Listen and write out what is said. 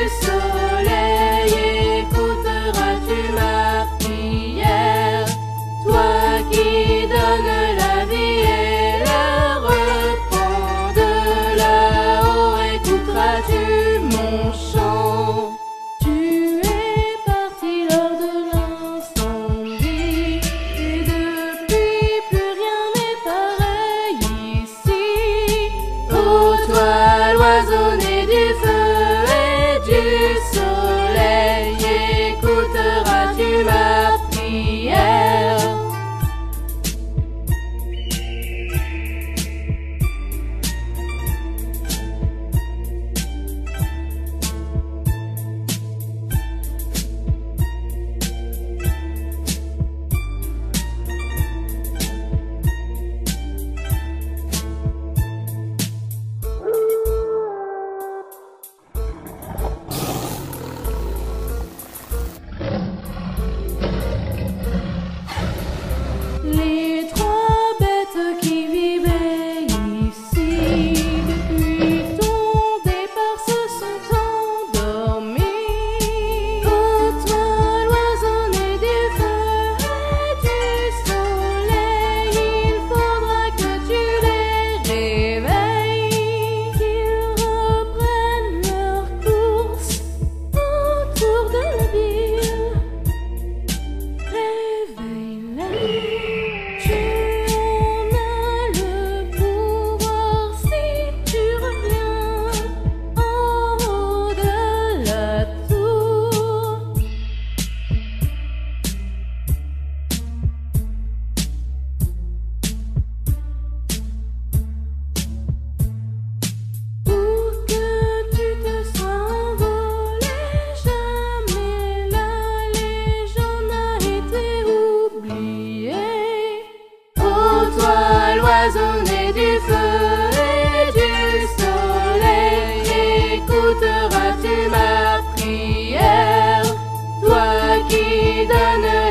soleil, écouteras-tu ma prière? Toi qui donnes la vie et le repos de là-haut, écouteras-tu mon chant? Tu es parti lors de l'incendie, et depuis plus rien n'est pareil ici. Oh, toi, l'oiseau né du feu et du soleil, écouteras-tu ma prière? Les trois bêtes qui vivaient ici depuis ton départ se sont endormis. Oh, toi, l'oiseau né du feu et du soleil, il faudra que tu les réveilles, qu'ils reprennent leur course autour de la ville. Réveille-les. Tu en as le pouvoir si tu reviens en haut de la tour. Pour que tu te sois envolé, jamais la légende n'a été oubliée. Oh, toi, l'oiseau né du feu et du soleil, écouteras-tu ma prière? Toi qui donnes